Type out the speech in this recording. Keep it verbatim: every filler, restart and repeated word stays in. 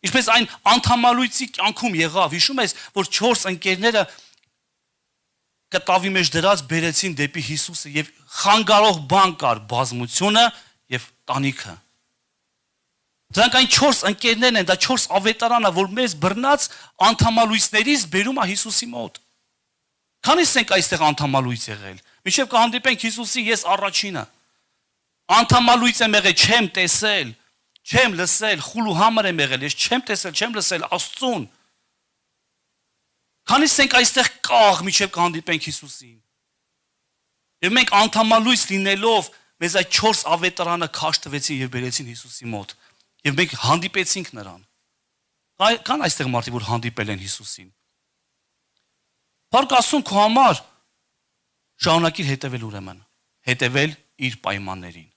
Ինչպես այն անդամալույցի կյանքում եղավ, հիշում ես, որ չորս ընկերները կտավի մեջ դրած բերեցին դեպի Հիսուսը եւ խանգարող բան կար բազմությունը եւ տանիքը։ Դրանք այն չորս ընկերներն են, դա չորս ավետարանը, որ մեզ բռնած անդամալույցներից բերում է Հիսուսի մոտ։ Քանիս ենք այստեղ անդամալույց եղել։ Մինչև կհանդիպենք Հիսուսի ես առաջինը։ Անդամալույց եմ եղել, չեմ տեսել, չեմ լսել, խուլ ու համր եմ եղել, ես չեմ տեսել, չեմ լսել Աստծուն։ Քանիս ենք այստեղ կաղ միջև կհանդիպենք Հիսուսին։ Եվ մենք անդամալույց լինելով մեզ այդ չորս ավետարանը քաշ տվեցին եւ բերեցին Հիսուսի մոտ։ Եվ մենք հանդիպեցինք նրան։ Կան այստեղ մարդիկ, որ հանդիպել են Հիսուսին։ Փառք Աստծուն քո համար շարունակիր հետևել ուրեմն, հետևել իր պայմաններին։